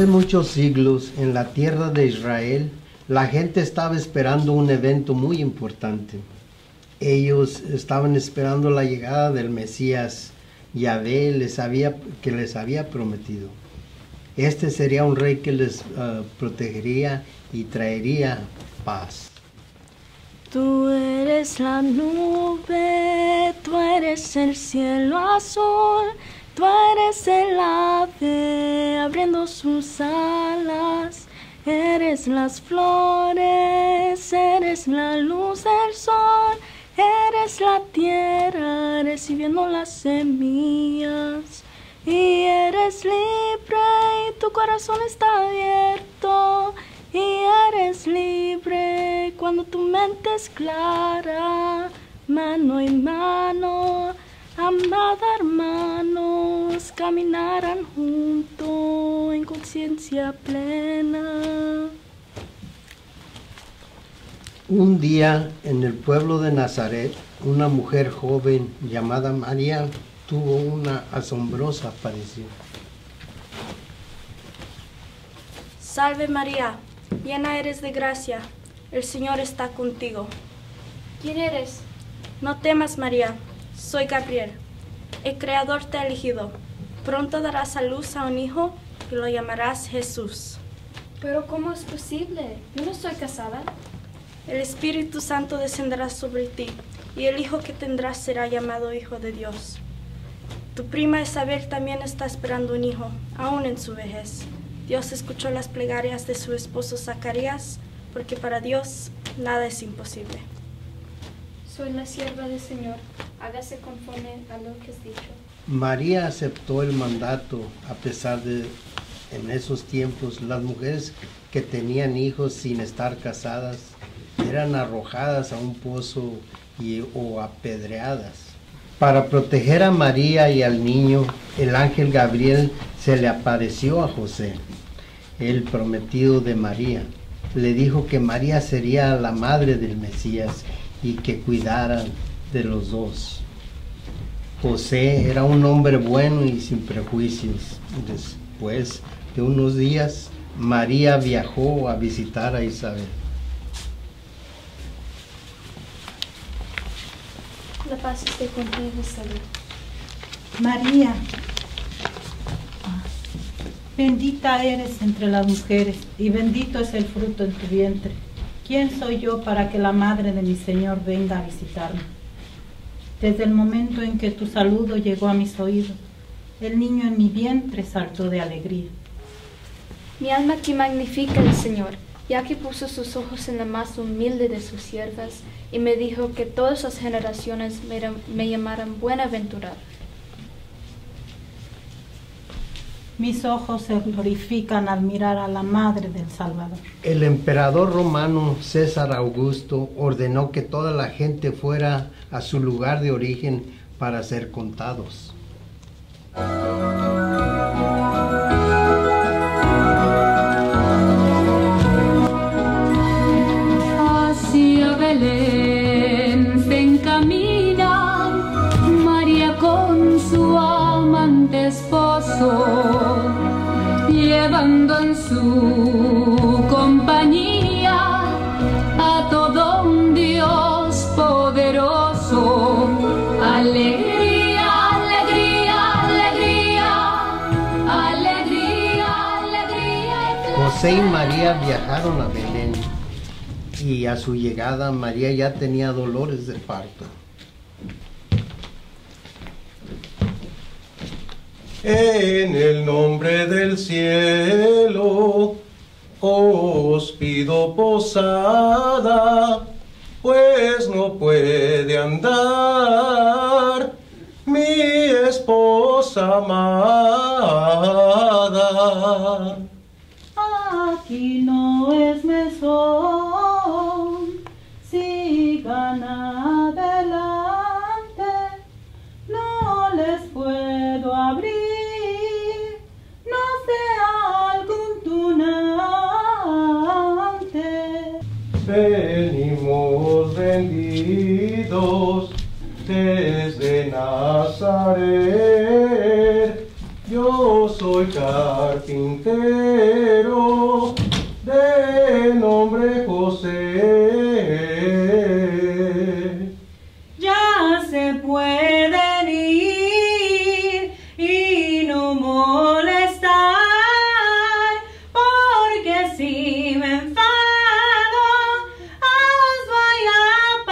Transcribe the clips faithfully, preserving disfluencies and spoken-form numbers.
Hace muchos siglos, en la tierra de Israel, la gente estaba esperando un evento muy importante. Ellos estaban esperando la llegada del Mesías, Yahvé les había, que les había prometido. Este sería un rey que les uh, protegería y traería paz. Tú eres la nube, tú eres el cielo azul, tú eres el ave abriendo sus alas, eres las flores, eres la luz del sol, eres la tierra recibiendo las semillas, y eres libre y tu corazón está abierto, y eres libre cuando tu mente es clara, mano en mano, amada hermanos, caminarán juntos en conciencia plena. Un día, en el pueblo de Nazaret, una mujer joven llamada María tuvo una asombrosa aparición. Salve María, llena eres de gracia, el Señor está contigo. ¿Quién eres? No temas, María, soy Gabriel. El Creador te ha elegido. Pronto darás a luz a un hijo y lo llamarás Jesús. ¿Pero cómo es posible? Yo no soy casada. El Espíritu Santo descenderá sobre ti, y el hijo que tendrás será llamado Hijo de Dios. Tu prima Isabel también está esperando un hijo, aún en su vejez. Dios escuchó las plegarias de su esposo Zacarías, porque para Dios nada es imposible. Soy la sierva del Señor, hágase conforme a lo que has dicho. María aceptó el mandato, a pesar de, en esos tiempos, las mujeres que tenían hijos sin estar casadas eran arrojadas a un pozo y, o apedreadas. Para proteger a María y al niño, el ángel Gabriel se le apareció a José, el prometido de María. Le dijo que María sería la madre del Mesías y que cuidaran de los dos. José era un hombre bueno y sin prejuicios. Después de unos días, María viajó a visitar a Isabel. La paz esté contigo, Isabel. María, bendita eres entre las mujeres, y bendito es el fruto en tu vientre. ¿Quién soy yo para que la madre de mi Señor venga a visitarme? Desde el momento en que tu saludo llegó a mis oídos, el niño en mi vientre saltó de alegría. Mi alma que magnifica al Señor, ya que puso sus ojos en la más humilde de sus siervas, y me dijo que todas las generaciones me, me llamaran buenaventurada. Mis ojos se glorifican al mirar a la Madre del Salvador. El emperador romano César Augusto ordenó que toda la gente fuera a su lugar de origen para ser contados. Hacia Belén se encamina María con su amante esposo, llevando en su compañía a todo un Dios poderoso. Alegría, alegría, alegría, alegría, alegría. José y María viajaron a Belén y a su llegada María ya tenía dolores de parto. En el nombre del cielo os pido posada, pues no puede andar mi esposa amada. Aquí no es mesón, sigan adelante, no les puedo abrir. Venimos vendidos desde Nazaret, Yo soy carpintero, de nombre José. Ya se pueden ir y no molestar, porque si me enfado, os voy a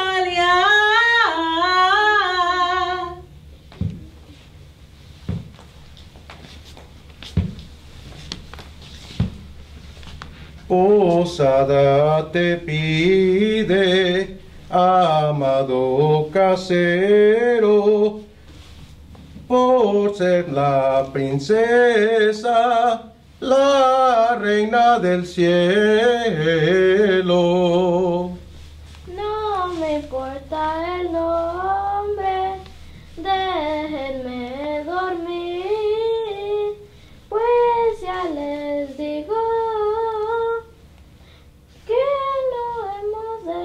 paliar. Posada te pide, amado casero, por ser la princesa, la reina del cielo. No me importa el nombre, déjenme dormir, pues ya les digo que no hemos de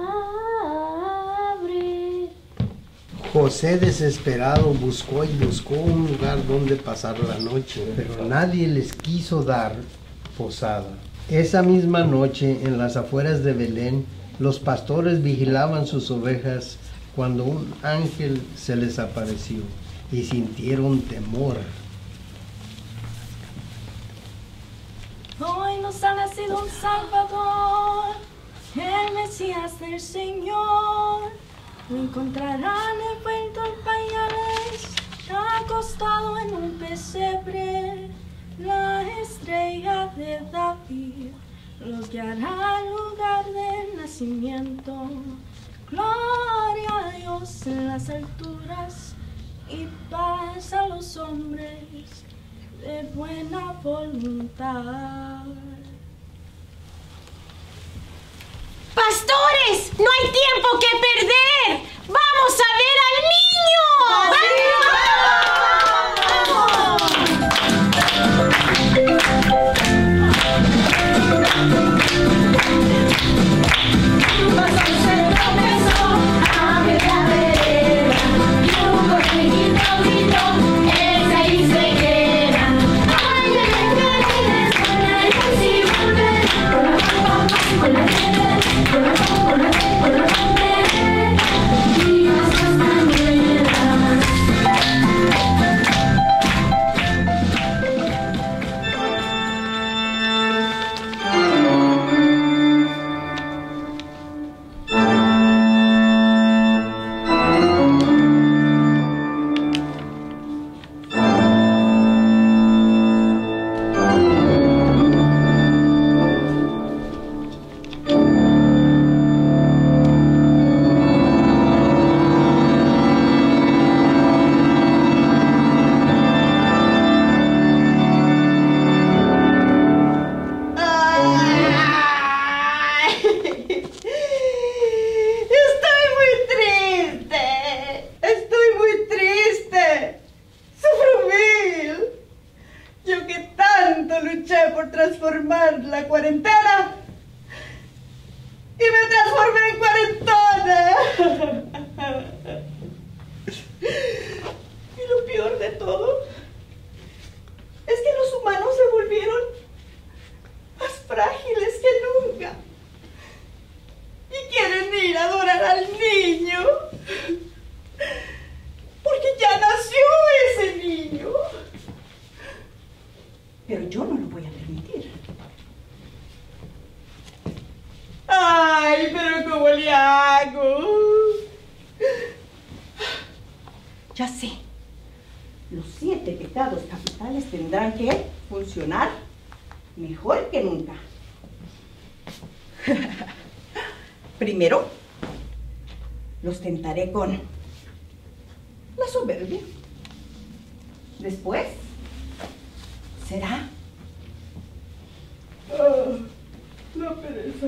abrir. José, desesperado, buscó y buscó un lugar donde pasar la noche, pero nadie les quiso dar posada. Esa misma noche, en las afueras de Belén, los pastores vigilaban sus ovejas cuando un ángel se les apareció y sintieron temor. Hoy nos ha nacido un Salvador, el Mesías del Señor. Lo encontrarán envuelto en pañales, acostado en un pesebre. La estrella de David los guiará al lugar del nacimiento. Gloria a Dios en las alturas y paz a los hombres de buena voluntad. ¡Pastores! ¡No hay tiempo que perder! ¡Vamos a ver al niño! transformar la cuarentena y me transformé en cuarentona. Y lo peor de todo es que los humanos se volvieron más frágiles que nunca y quieren ir a adorar al niño porque ya nació ese niño. Pero yo no lo voy a permitir. Ay, pero ¿cómo le hago? Ya sé. Los siete pecados capitales tendrán que funcionar mejor que nunca. Primero, los tentaré con la soberbia. Después, será uh, la pereza.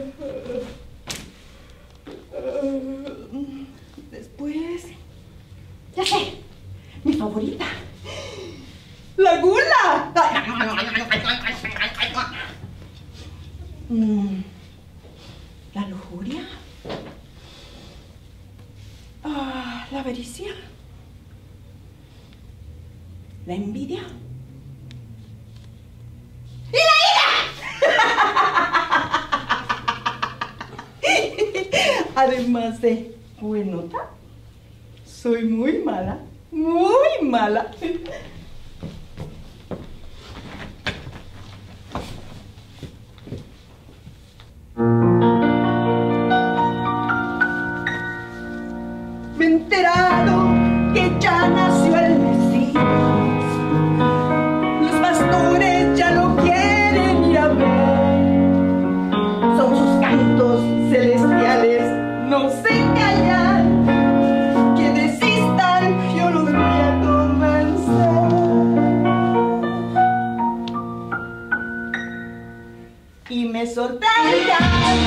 Uh, después, ya sé, mi favorita, la gula. Mm, la lujuria. Ah, la avaricia. La envidia. Además de buenota, soy muy mala, muy mala. Me he enterado que ya nació el Mesías. Los pastores ya lo quieren ir a ver. Son sus cantos celestiales, no se callan. Que desistan, yo los voy a comenzar. Y me sorprenderán.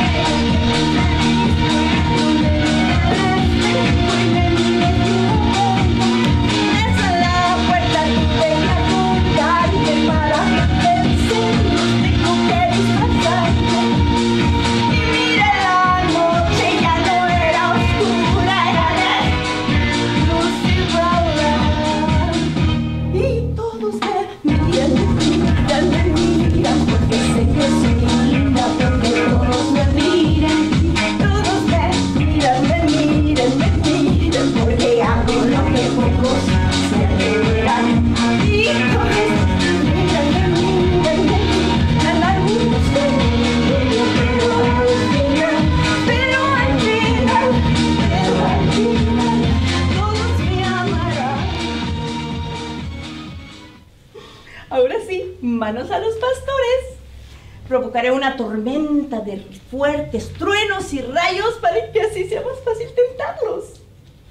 Ahora sí, manos a los pastores. Provocaré una tormenta de fuertes truenos y rayos para que así sea más fácil tentarlos.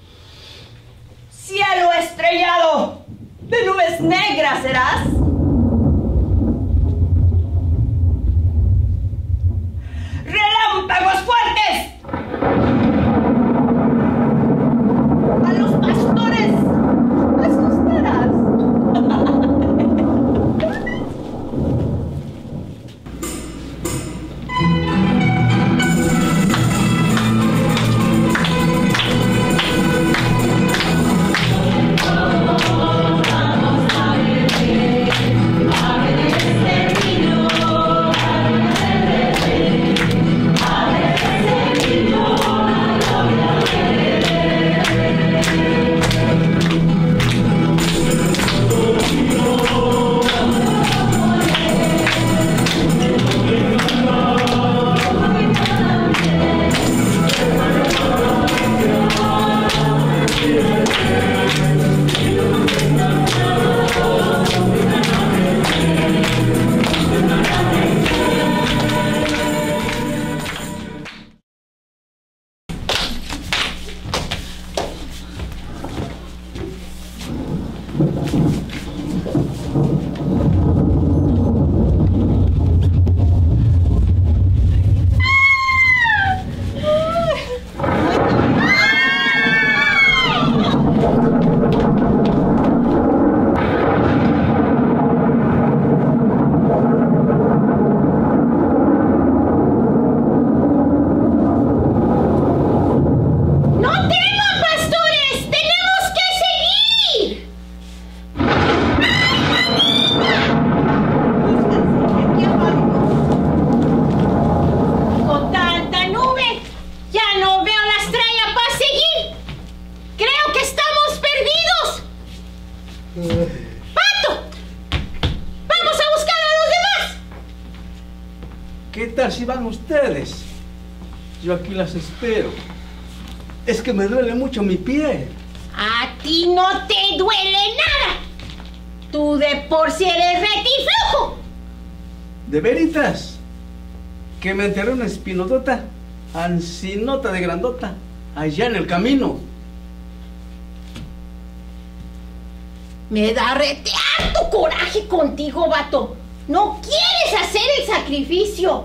Cielo estrellado, de nubes negras serás. Relámpagos fuertes. A los pastores asustarás. ¡Pato! ¡Vamos a buscar a los demás! ¿Qué tal si van ustedes? Yo aquí las espero. Es que me duele mucho mi pie. A ti no te duele nada. Tú de por sí eres retiflujo. ¿De veritas? Que me enterré una espinodota, ancinota de grandota, allá en el camino. Me da retear tu coraje contigo, vato. No quieres hacer el sacrificio.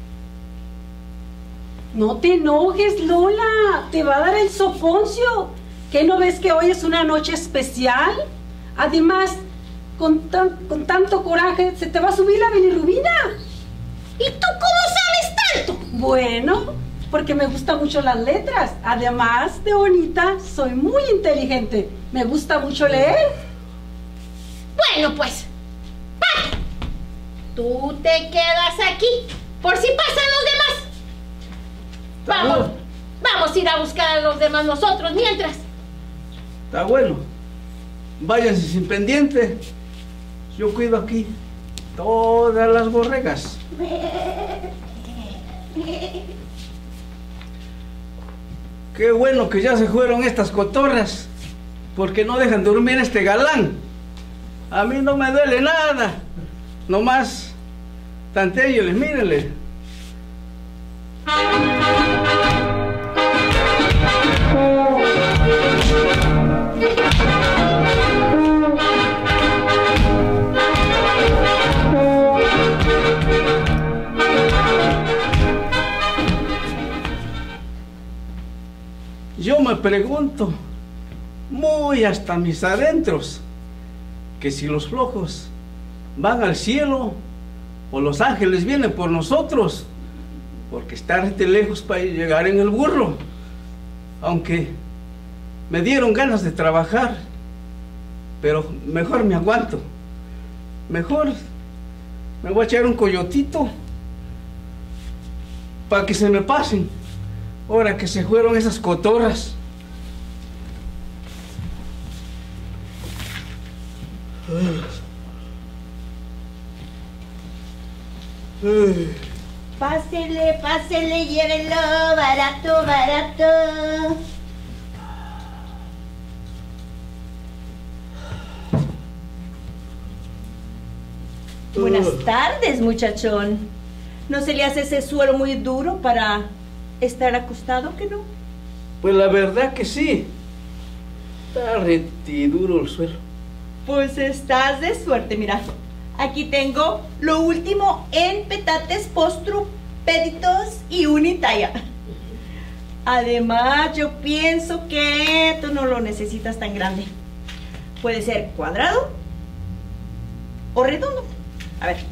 No te enojes, Lola. Te va a dar el soponcio. ¿Qué no ves que hoy es una noche especial? Además, con, tan, con tanto coraje se te va a subir la bilirrubina. ¿Y tú cómo sabes tanto? Bueno, porque me gustan mucho las letras. Además de bonita, soy muy inteligente. Me gusta mucho leer. Bueno, pues, Pato, tú te quedas aquí por si pasan los demás. Vamos. Vamos a ir a buscar a los demás nosotros mientras. Está bueno. Váyanse sin pendiente. Yo cuido aquí todas las borregas. Qué bueno que ya se fueron estas cotorras, porque no dejan dormir este galán. A mí no me duele nada. Nomás tantéyeles, mírenle. Yo me pregunto, muy hasta mis adentros, que si los flojos van al cielo o los ángeles vienen por nosotros, porque está rete lejos para llegar en el burro. Aunque me dieron ganas de trabajar, pero mejor me aguanto. Mejor me voy a echar un coyotito para que se me pasen. Ahora que se fueron esas cotorras. Pásele, pásele, llévenlo, barato, barato. Buenas tardes, muchachón. ¿No se le hace ese suelo muy duro para estar acostado, que no? Pues la verdad que sí. Está retiduro el suelo. Pues estás de suerte, mira. Aquí tengo lo último en petates, postrupéditos y unitalla. Además, yo pienso que tú no lo necesitas tan grande. Puede ser cuadrado o redondo. A ver.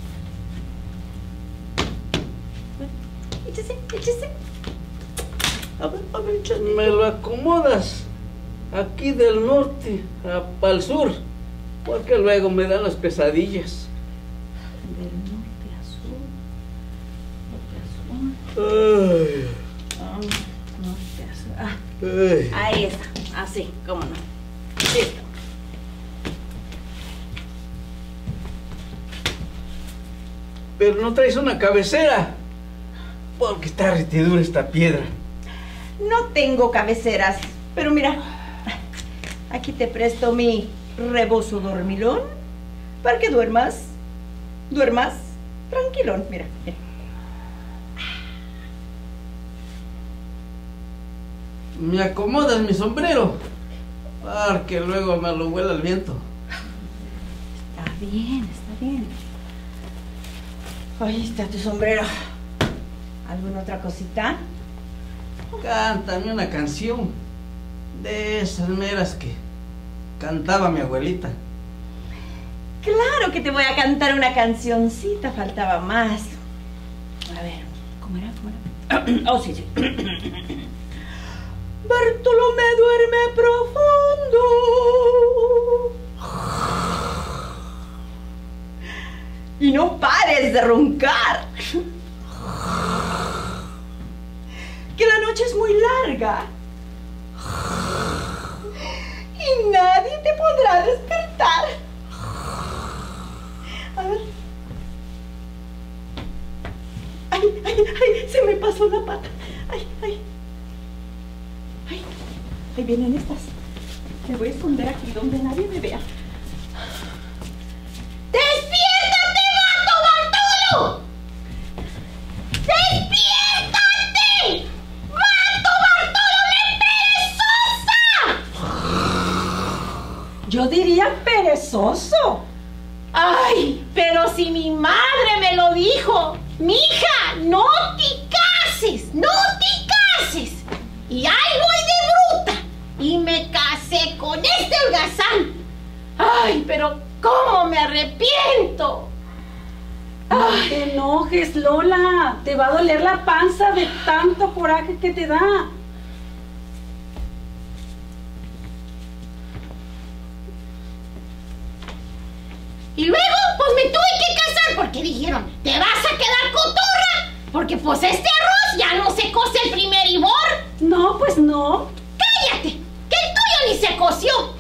Échese, échese. A ver, a ver, échese. Me lo acomodas aquí del norte para el sur, porque luego me dan las pesadillas. Del norte a sur. Norte a sur. Ay. Ah, norte a sur. Ah, Ay. ahí está. Así, cómo no. Listo. Pero no traes una cabecera, porque está retidura esta piedra. No tengo cabeceras, pero mira, aquí te presto mi rebozo dormilón para que duermas, duermas tranquilón, mira, mira. Me acomodas mi sombrero, porque luego me lo vuela el viento. Está bien, está bien. Ahí está tu sombrero. ¿Alguna otra cosita? Cántame una canción de esas meras que cantaba mi abuelita. Claro que te voy a cantar una cancioncita, faltaba más. A ver, ¿cómo era? ¿Cómo era? Oh, sí, sí. Bartolomé duerme profundo. Y no pares de roncar. Que la noche es muy larga. Y nadie te podrá despertar. A ver. Ay, ay, ay, se me pasó la pata. Ay, ay. Ay, ahí vienen estas. Me voy a esconder aquí donde nadie me vea. ¡Despiértate, gato Bartolo! ¡Despiértate! ¡Gato Bartolo, perezosa! Yo diría perezoso. Ay, pero si mi madre me lo dijo. Mija, no te cases, no te cases. Y ahí voy de bruta. Y me casé con este holgazán. Ay, pero cómo me arrepiento. No te enojes, Lola. Te va a doler la panza de tanto coraje que te da. Y luego, pues me tuve que casar porque dijeron, te vas a quedar cotorra Porque pues este arroz ya no se cose el primer ibor. No, pues no. ¡Cállate! ¡Que el tuyo ni se coció!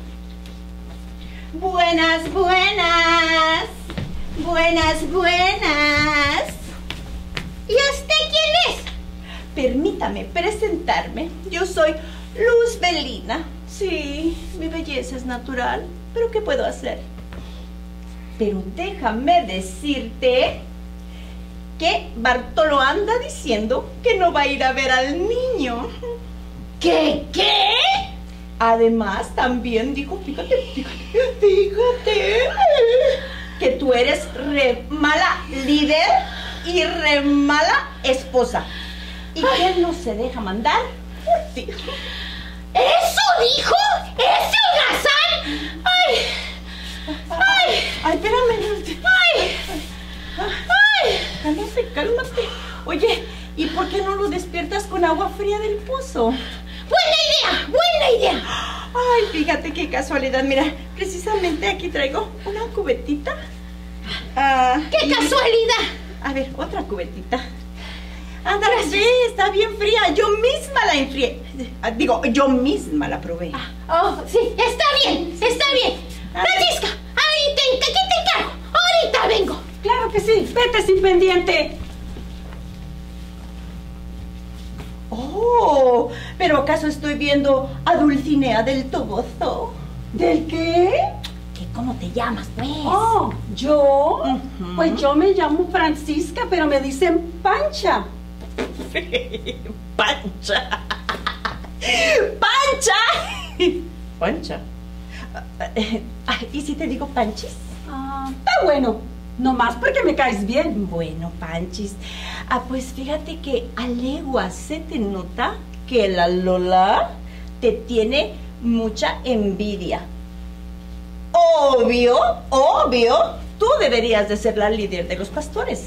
Buenas, buenas. Buenas, buenas. ¿Y usted quién es? Permítame presentarme. Yo soy Luz Belina. Sí, mi belleza es natural, pero ¿qué puedo hacer? Pero déjame decirte que Bartolo anda diciendo que no va a ir a ver al niño. ¿Qué? ¿Qué? Además, también dijo, fíjate, fíjate, fíjate, que tú eres re mala líder y re mala esposa. Y que él no se deja mandar por ti. ¿Eso dijo? ¿Ese holgazán? ¡Ay! ¡Ay! ¡Ay, espérame! ¡Ay! ¡Ay! Cálmate, cálmate. Oye, ¿y por qué no lo despiertas con agua fría del pozo? ¡Buena idea! ¡Buena idea! Ay, fíjate qué casualidad. Mira, precisamente aquí traigo una cubetita. Ah, ¡Qué y... casualidad! A ver, otra cubetita. Ándale, sí, está bien fría. Yo misma la enfrié. Ah, digo, yo misma la probé. Ah, oh, sí, está bien, está bien. Francisca, ahí te, aquí te encargo. Ahorita vengo. Claro que sí, vete sin pendiente. Oh, pero ¿acaso estoy viendo a Dulcinea del Toboso? ¿Del qué? ¿Qué, ¿Cómo te llamas, pues? Oh, ¿yo? Uh-huh. Pues yo me llamo Francisca, pero me dicen Pancha. Pancha. Pancha. Pancha. ¿Y si te digo Panchis? Ah, está bueno. Nomás porque me caes bien. Bueno, Panchis. Ah, pues fíjate que a leguas se te nota que la Lola te tiene mucha envidia. Obvio, obvio, tú deberías de ser la líder de los pastores.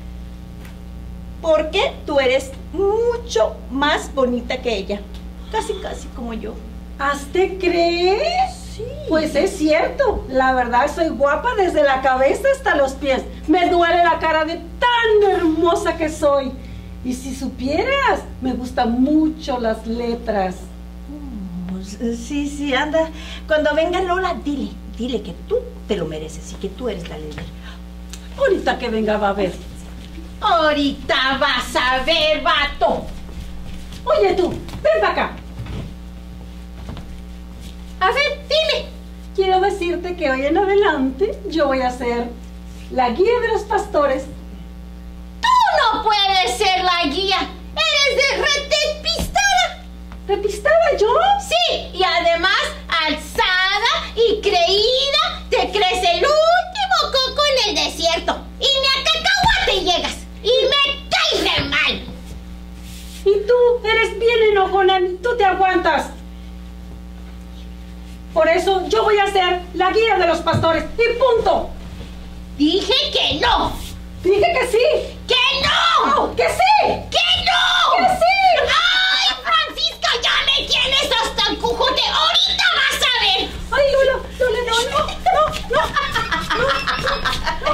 Porque tú eres mucho más bonita que ella. Casi, casi como yo. ¿Te crees? Sí. Pues es cierto. La verdad soy guapa desde la cabeza hasta los pies. Me duele la cara de tan hermosa que soy. Y si supieras, me gustan mucho las letras. Oh, sí, sí, anda. Cuando venga Lola, dile, dile que tú te lo mereces y que tú eres la líder. Ahorita que venga va a ver. Ahorita vas a ver, vato. Oye tú, ven para acá. A ver, dime. Quiero decirte que hoy en adelante yo voy a ser la guía de los pastores. Tú no puedes ser la guía. Eres de retepistada. ¿Repistada yo? Sí, y además alzada y creída, te crees el último coco en el desierto. Y ni a cacahuate llegas. Y me caes de mal. Y tú eres bien enojona, tú te aguantas. Por eso yo voy a ser la guía de los pastores. Y punto. Dije que no. Dije que sí. ¡Que no! Oh, ¡que sí! ¡Que no! ¡Que sí! ¡Ay, Francisca, ya me tienes hasta el cujote! ¡Ahorita vas a ver! ¡Ay, Lola! ¡Lola, no, no! ¡No, no!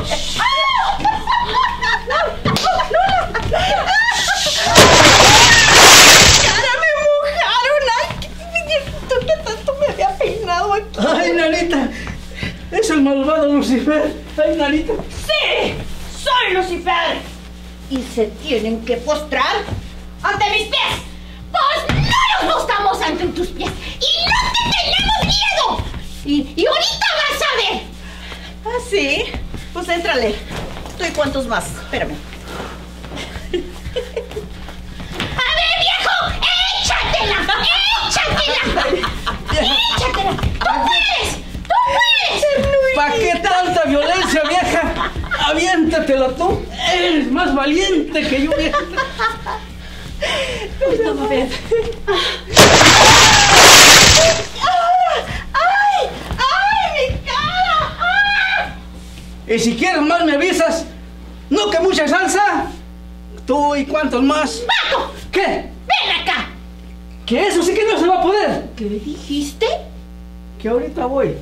¡Cara, me mojaron! ¡Ay, qué, qué tanto me había peinado aquí! ¡Ay, Nanita! ¡Es el malvado Lucifer! ¡Ay, Nanita! ¡Sí! ¡Soy Lucifer! ¿Y se tienen que postrar ante mis pies? ¡Pues no nos postramos ante tus pies! ¡Y no te tenemos miedo! Y, y ahorita vas a ver. ¿Ah, sí? Pues éntrale. ¿Tú y cuántos más? Espérame. ¡A ver, viejo! ¡Échatela! ¡Échatela! ¡Échatela! ¡Tú puedes! ¡Tú puedes! ¿Para qué tanta violencia, vieja? ¡Aviéntatela tú! ¡Eres más valiente que yo, vieja! Vamos a ver. ¡Ay! ¡Ay, mi cara! ¡Ay! Y si quieres más me avisas. ¿No que mucha salsa? ¿Tú y cuántos más? ¡Paco! ¿Qué? ¡Ven acá! ¿Que eso sí que no se va a poder? ¿Qué dijiste? Que ahorita voy.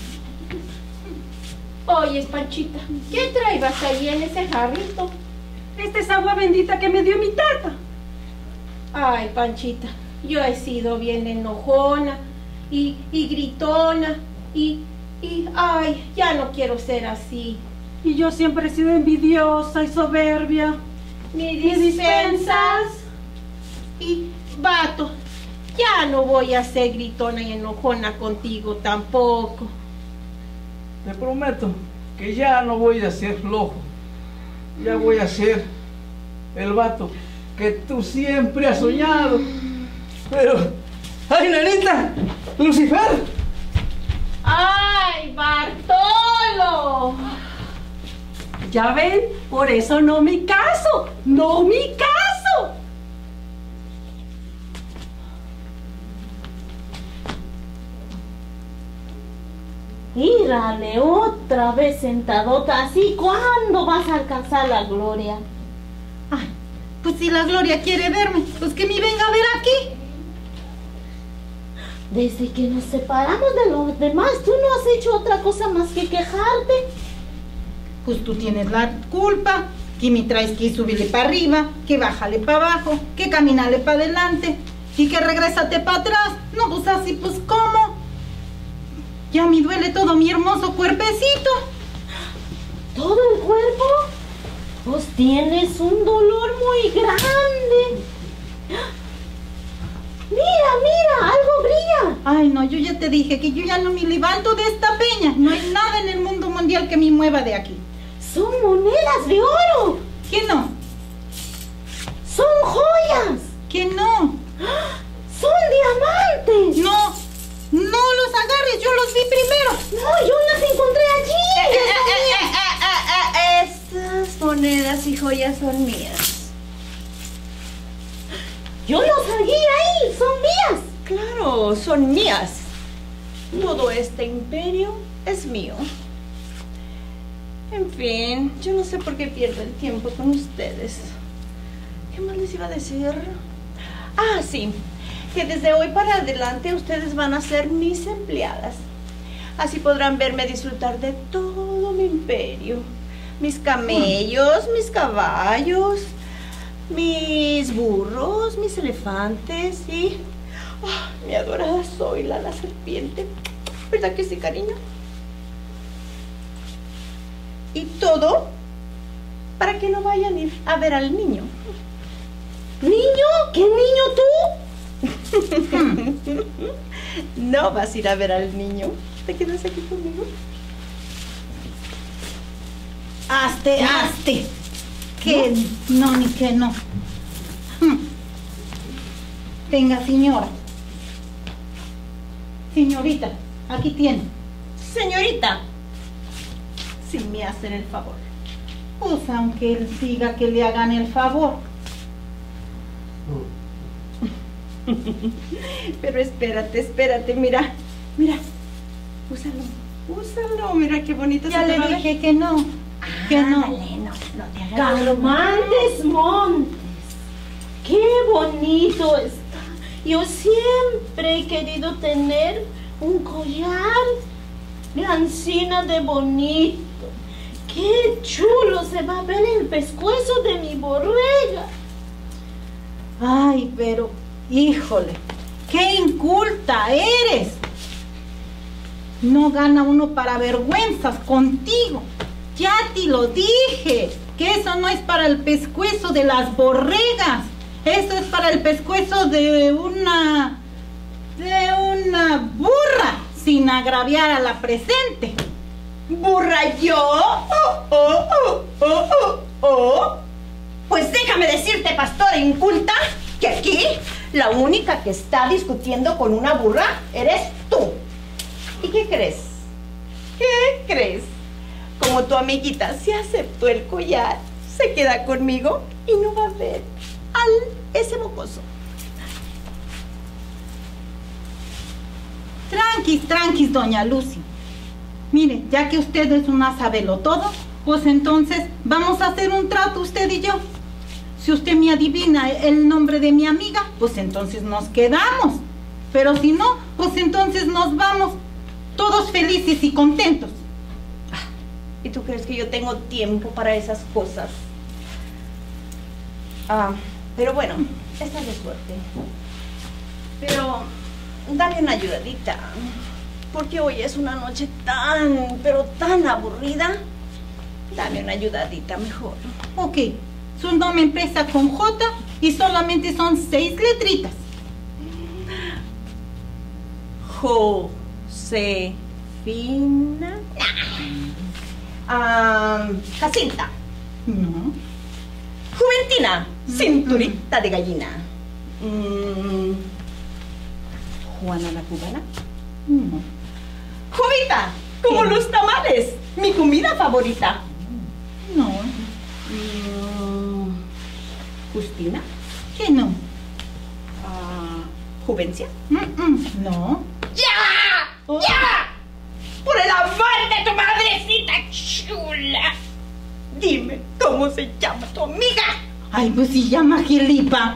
Oye, Panchita, ¿qué traibas ahí en ese jarrito? Esta es agua bendita que me dio mi tata. Ay, Panchita, yo he sido bien enojona y, y gritona y, y, ay, ya no quiero ser así. Y yo siempre he sido envidiosa y soberbia. ¿Me dispensas? Y, vato, ya no voy a ser gritona y enojona contigo tampoco. Te prometo que ya no voy a ser flojo. Ya voy a ser el vato que tú siempre has soñado. Pero, ¡ay, nanita! ¡Lucifer! ¡Ay, Bartolo! Ya ven, por eso no me caso, no me caso. Mírale, otra vez sentadota así. ¿Cuándo vas a alcanzar la gloria? Ay, pues si la Gloria quiere verme, pues que me venga a ver aquí. Desde que nos separamos de los demás, tú no has hecho otra cosa más que quejarte. Pues tú tienes la culpa, que me traes que subirle para arriba, que bájale para abajo, que camínale para adelante y que regrésate para atrás. No, pues así, pues ¿cómo? Ya me duele todo mi hermoso cuerpecito. ¿Todo el cuerpo? Pues tienes un dolor muy grande. Mira, mira, algo brilla. Ay, no, yo ya te dije que yo ya no me levanto de esta peña. No hay nada en el mundo mundial que me mueva de aquí. Son monedas de oro. ¿Qué no? Son joyas. ¿Qué no? Son diamantes. No, no los agarres, yo los vi primero. No, yo las encontré allí. Eh, eh, eh, eh, eh, eh, Esas monedas y joyas son mías. Yo los hallé ahí, son mías. Claro, son mías. Todo este imperio es mío. En fin, yo no sé por qué pierdo el tiempo con ustedes. ¿Qué más les iba a decir? Ah, sí, que desde hoy para adelante ustedes van a ser mis empleadas. Así podrán verme disfrutar de todo mi imperio. Mis camellos, mis caballos, mis burros, mis elefantes y oh, mi adorada Zoila, la serpiente. ¿Verdad que sí, cariño? Y todo para que no vayan a ir a ver al niño. ¿Niño? ¿Qué niño tú? No vas a ir a ver al niño. ¿Te quedas aquí conmigo? Hazte, hazte. Que no, ni que no. Venga, señora. Señorita, aquí tiene. Señorita, si me hacen el favor. Pues aunque él diga que le hagan el favor. Pero espérate, espérate, mira, mira. Úsalo, úsalo, mira qué bonito. Ya se te le va a ver. dije que no, que no. Ándale, no, no te hagas. Calmantes Montes. Qué bonito está. Yo siempre he querido tener un collar de encina de bonito. Qué chulo se va a ver el pescuezo de mi borrega. Ay, pero, híjole, qué inculta eres. No gana uno para vergüenzas contigo. Ya te lo dije, que eso no es para el pescuezo de las borregas. Eso es para el pescuezo de una, de una burra, sin agraviar a la presente. ¿Burra yo? Oh, oh, oh, oh, oh, oh. Pues déjame decirte, pastora inculta, que aquí la única que está discutiendo con una burra eres tú. ¿Y qué crees? ¿Qué crees? Como tu amiguita se aceptó el collar, se queda conmigo y no va a ver al ese mocoso. Tranquis, tranquis, doña Lucy. Mire, ya que usted es una sabelotodo, pues entonces vamos a hacer un trato usted y yo. Si usted me adivina el nombre de mi amiga, pues entonces nos quedamos. Pero si no, pues entonces nos vamos todos felices y contentos. ¿Y tú crees que yo tengo tiempo para esas cosas? Ah, pero bueno, estás de suerte. Pero dame una ayudadita, porque hoy es una noche tan, pero tan aburrida. Dame una ayudadita mejor. Ok, su nombre empieza con J y solamente son seis letritas. Josefina. Ah, Jacinta. No. Juventina. Cinturita de gallina. Mm, Juana la cubana. No. Jovita, como los tamales, mi comida favorita. No. Mm, Justina. ¿Qué no? Ah, Juvencia. Mm, mm, no. ¡Ya! ¡Ya! ¡Por el amor de tu madrecita chula! Dime, ¿cómo se llama tu amiga? Ay, pues se llama Gelipa.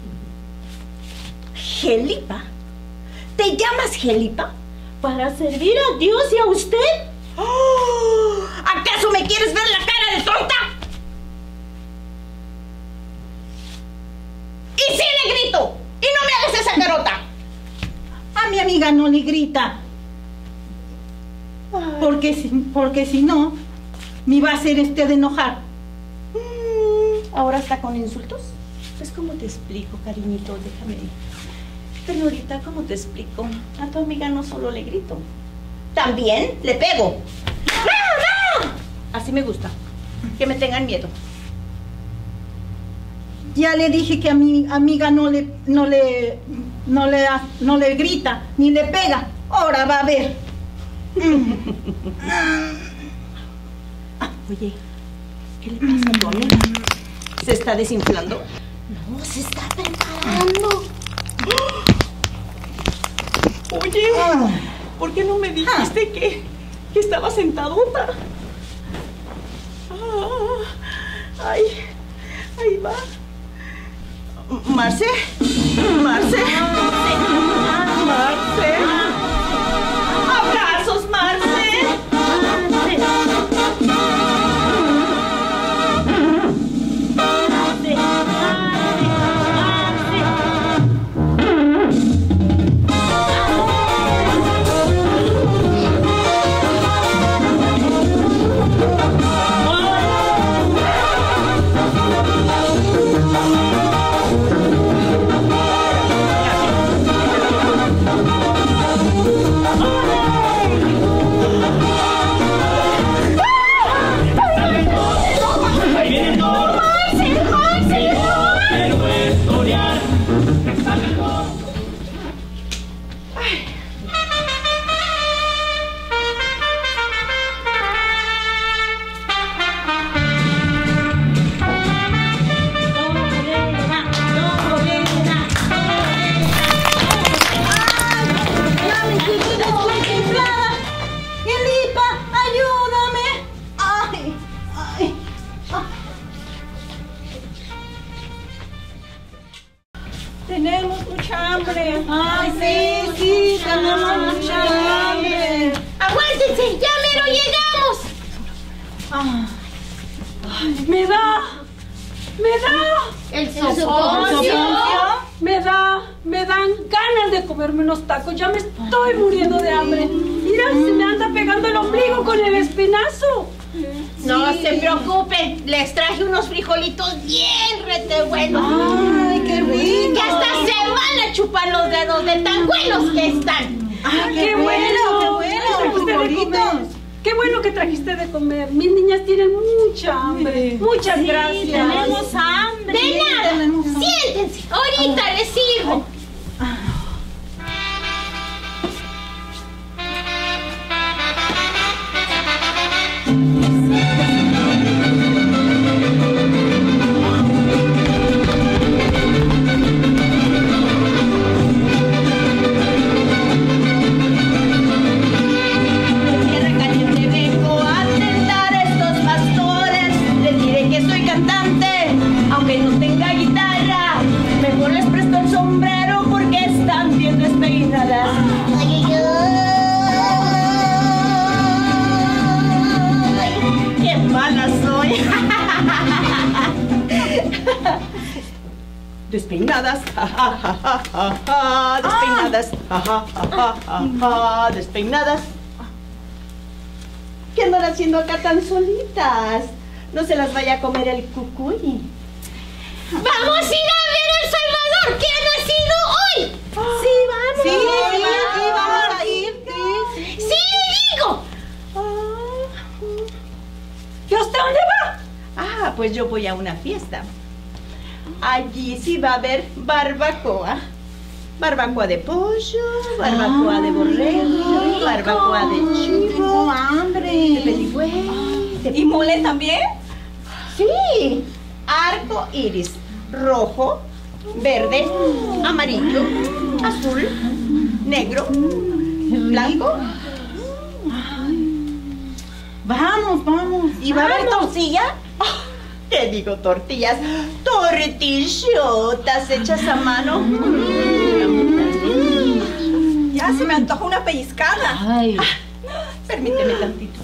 ¿Gelipa? ¿Te llamas Gelipa? Para servir a Dios y a usted. ¡Oh! ¿Acaso me quieres ver la cara de tonta? Y sí le grito. Y no me hagas esa carota. A mi amiga no le grita. Porque si, porque si no, me va a hacer usted enojar. Mm, ¿Ahora está con insultos? Pues ¿cómo te explico, cariñito? Déjame. Ternurita, ¿cómo te explico? A tu amiga no solo le grito, también le pego. Así me gusta, que me tengan miedo. Ya le dije que a mi amiga no le, no le, no le, no le grita ni le pega. Ahora va a ver. Ah, oye, ¿qué le pasa a tu amiga? ¿Se está desinflando? No, se está preparando. Oye, ¿por qué no me dijiste que, que estaba sentadota? Ah, ay, ahí va. Marce, Marce, Marce. Abrazos, Marce. Tenemos mucha hambre. Ay, sí, sí, tenemos mucha hambre. ¡Aguántense! ¡Ya mero llegamos! Ay, me da, me da, ¿El soponcio? me da, me dan ganas de comerme unos tacos. Ya me estoy muriendo de hambre. Mira, se me anda pegando el ombligo con el espinazo. No se preocupen, les traje unos frijolitos bien rete buenos. Ay, qué rico. Que hasta se van a chupar los dedos de tan buenos que están. Ay, qué bueno, qué bueno. Trajiste de comer. Qué bueno que trajiste de comer. Mis niñas tienen mucha hambre. Muchas Sí, gracias. tenemos hambre. De nada, siéntense, ahorita les sirvo. Aunque no tenga guitarra, mejor les presto el sombrero. despeinadas, ja, ja, ja, ja, ja, ja, despeinadas, ja, ja, ja, ja, ja, ja, despeinadas. ¿Qué andan haciendo acá tan solitas? No se las vaya a comer el cucuy. ¡Vamos a ir a ver El Salvador! ¿Qué ha nacido hoy? Sí, vamos. Sí, sí, sí, vamos a ir. Sí, sí le digo. ¿Y usted dónde va? Ah, pues yo voy a una fiesta. Allí sí va a haber barbacoa. Barbacoa de pollo, barbacoa de borrego, barbacoa de chivo, hambre, de pedigüey. De... ¿Y mole también? Sí, arco iris, rojo, verde, amarillo, azul, negro, blanco. Vamos, vamos. ¿Y va a haber tortilla? Oh, ¿qué digo tortillas? Tortillotas hechas a mano. Ya se me antoja una pellizcada. Ay. Ah, permíteme tantito.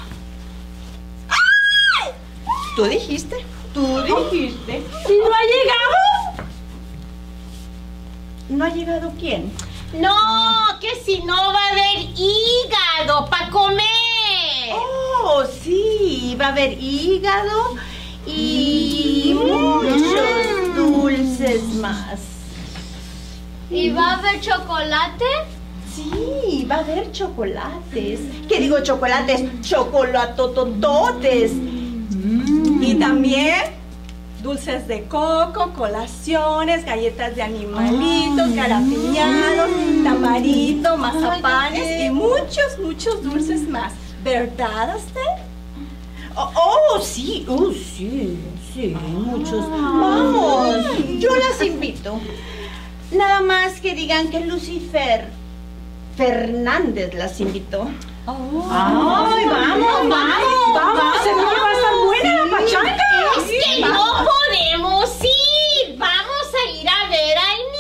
¿Tú dijiste? ¿Tú dijiste? ¿Y no ha llegado? ¿No ha llegado quién? No, que si no va a haber hígado para comer. Oh, sí, va a haber hígado y muchos dulces más. ¿Y va a haber chocolate? Sí, va a haber chocolates. ¿Qué digo chocolates? Chocolatotototes. Y también dulces de coco, colaciones, galletas de animalitos, garapiñados, tamarito, mazapanes y muchos, muchos dulces más. ¿Verdad, usted? Oh, oh, sí, oh, sí, sí, muchos. Vamos, yo las invito. Nada más que digan que Lucifer Fernández las invitó. Oh. Ay, vamos, vamos, vamos, se ve que va a estar buena la pachanga. Es que no podemos ir. Vamos a ir a ver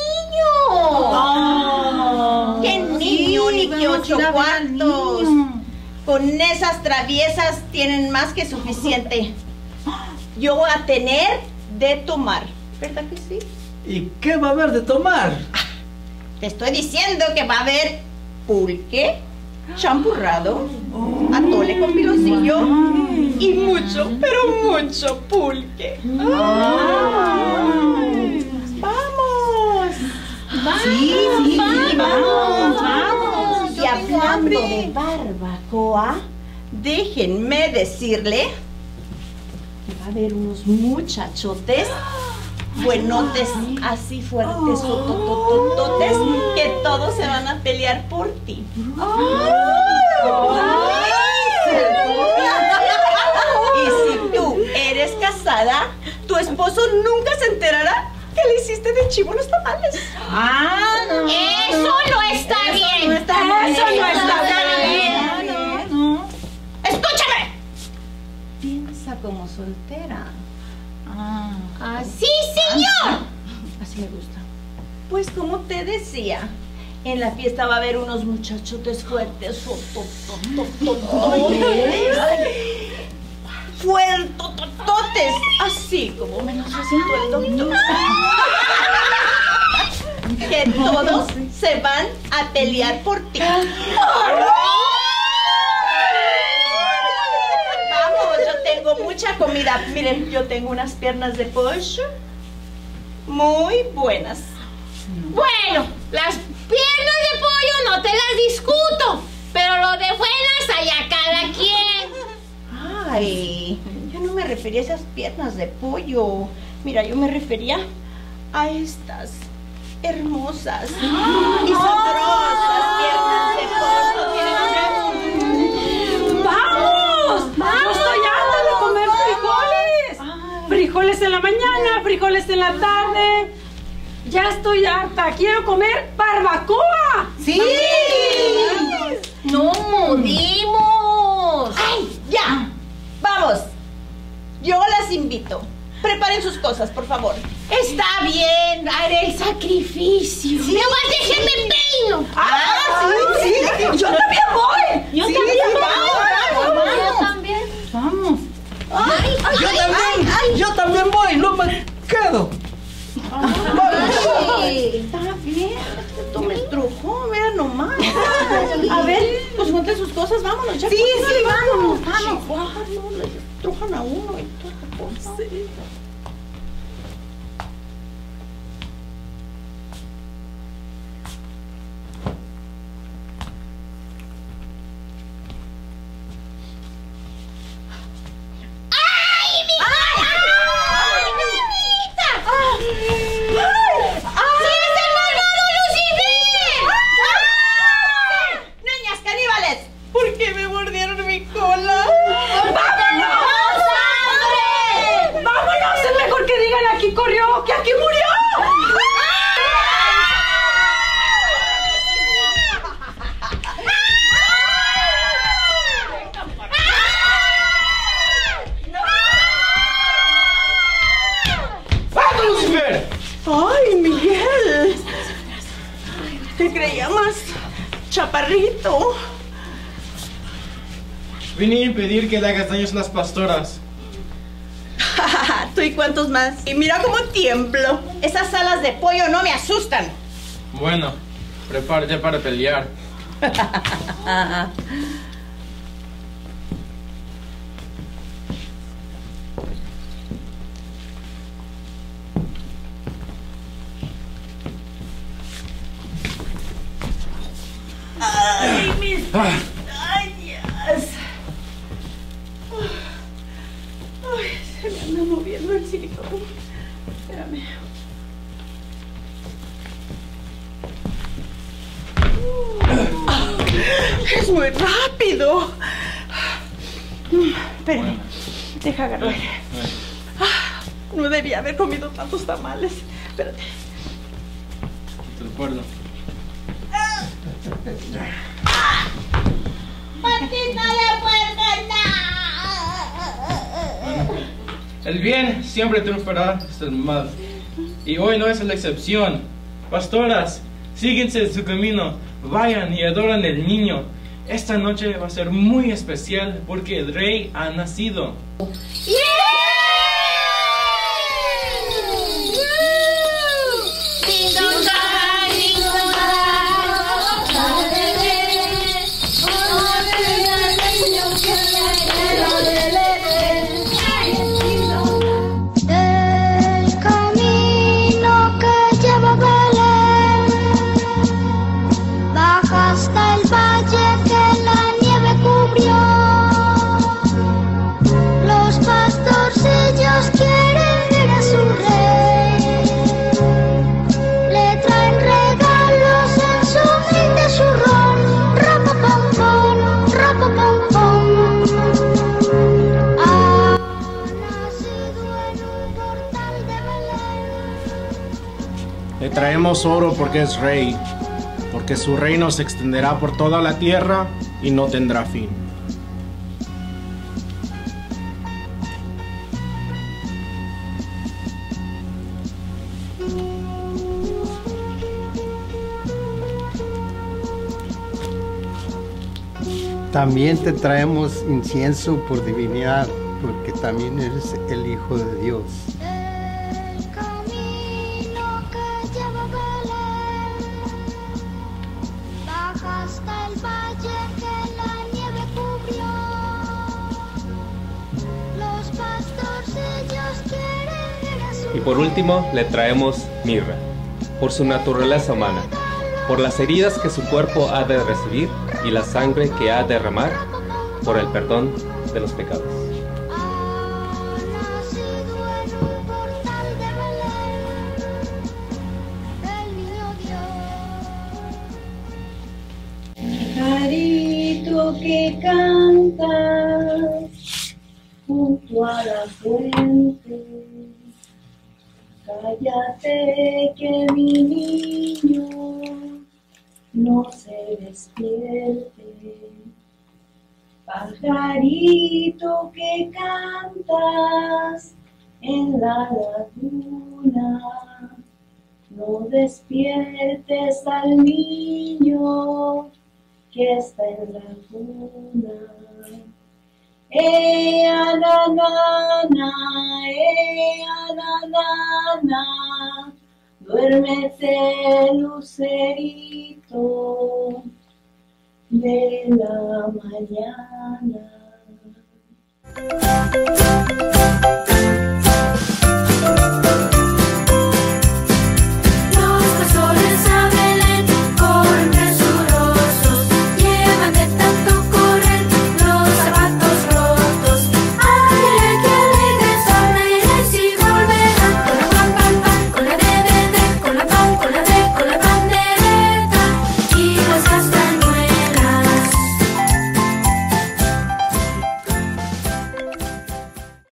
al niño. Oh, ¡qué niño, ni que ocho cuartos! Con esas traviesas tienen más que suficiente. Yo voy a tener de tomar, ¿verdad que sí? ¿Y qué va a haber de tomar? Te estoy diciendo que va a haber pulque, champurrado, atole con piloncillo y mucho, pero mucho pulque. ¡Ay! ¡Vamos! Sí, sí, vamos, vamos. Y hablando de barbacoa, déjenme decirle que va a haber unos muchachotes buenotes, así fuertes, tototototes, que todos se van a pelear por ti. Y si tú eres casada, tu esposo nunca se enterará que le hiciste de chivo los tamales. Ah, no. Eso no está bien. No está bien. Eso no está bien. No. Escúchame. Piensa como soltera. Ah. Así, señor. Así me gusta. Pues como te decía, en la fiesta va a haber unos muchachotes fuertes. Fuertotototes. Así como me los recetó el doctor. Que todos se van a pelear por ti. Vamos, yo tengo mucha comida. Miren, yo tengo unas piernas de pollo muy buenas. Bueno, las piernas de pollo no te las discuto, pero lo de buenas allá cada quien. Ay, yo no me refería a esas piernas de pollo. Mira, yo me refería a estas hermosas y sabrosas piernas de pollo. ¡Vamos! ¡Yo estoy harta de comer frijoles! Frijoles en la mañana, frijoles en la tarde. Ya estoy harta. Quiero comer barbacoa. ¡Sí! ¡No modimos! ¡Ay, ya! ¡Vamos! Yo las invito. Preparen sus cosas, por favor. Está bien, haré el sacrificio. Sí. Nada más déjenme peino. ¡Ah, sí, sí! ¡Yo también voy! Yo Sí, también sí, voy. vamos, vamos. Yo también. Vamos. Ay, ay, Yo ay, también, ay, ay. yo también voy, no me quedo. Voy sus cosas, vámonos ya. Sí, sí, vámonos, vamos. Chihuahua, no, le estrujan a uno y toda la cosa. Sí. ¡Ay, Miguel! Te creía más chaparrito. Vine a impedir que le hagas daños a las pastoras. Tú y cuántos más. Y mira cómo tiemblo. Esas alas de pollo no me asustan. Bueno, prepárate para pelear. Ay, mis Ah. pestañas. Ay, se me anda moviendo el silicón. Espérame. Es muy rápido. Espérame, deja agarrar. Ah, no debía haber comido tantos tamales. Espérate. Te recuerdo. ¡Patita de puerca! El bien siempre triunfará hasta el mal. Y hoy no es la excepción. Pastoras, síguense en su camino. Vayan y adoran al niño. Esta noche va a ser muy especial porque el rey ha nacido. El camino que lleva a Belén baja hasta el valle que la nieve cubrió. Los pastorcillos quieren ver a su rey, le traen regalos en su humilde zurrón. Rapapam-pam, rapapam-pam. Ha nacido en un portal de Belén. Le traemos oro porque es rey, porque su reino se extenderá por toda la tierra y no tendrá fin. También te traemos incienso por divinidad, porque también eres el Hijo de Dios. El camino que lleva a Belén baja hasta el valle que la nieve cubrió. Los pastorcillos quieren ver a su Y por último le traemos mirra, por su naturaleza humana, por las heridas que su cuerpo ha de recibir y la sangre que ha de derramar por el perdón de los pecados. Ha nacido en un portal de Belén el niño Dios. Pajarito que cantas junto a la fuente, cállate que mi niño no se despierte. Pajarito que cantas en la laguna, no despiertes al niño que está en la cuna. Eh, ananana, eh, ananana, duérmete, lucerito, de la mañana.